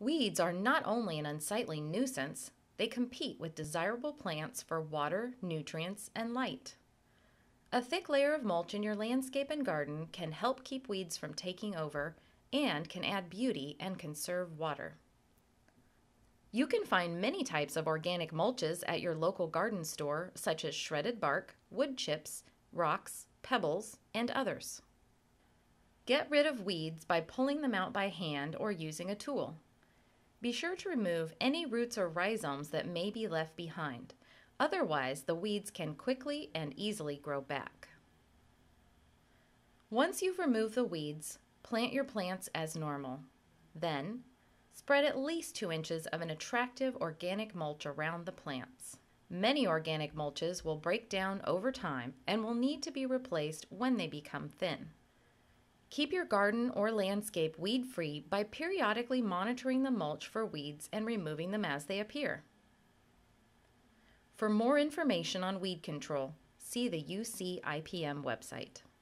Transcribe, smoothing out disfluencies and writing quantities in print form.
Weeds are not only an unsightly nuisance, they compete with desirable plants for water, nutrients, and light. A thick layer of mulch in your landscape and garden can help keep weeds from taking over and can add beauty and conserve water. You can find many types of organic mulches at your local garden store, such as shredded bark, wood chips, rocks, pebbles, and others. Get rid of weeds by pulling them out by hand or using a tool. Be sure to remove any roots or rhizomes that may be left behind. Otherwise, the weeds can quickly and easily grow back. Once you've removed the weeds, plant your plants as normal. Then, spread at least 2 inches of an attractive organic mulch around the plants. Many organic mulches will break down over time and will need to be replaced when they become thin. Keep your garden or landscape weed-free by periodically monitoring the mulch for weeds and removing them as they appear. For more information on weed control, see the UC IPM website.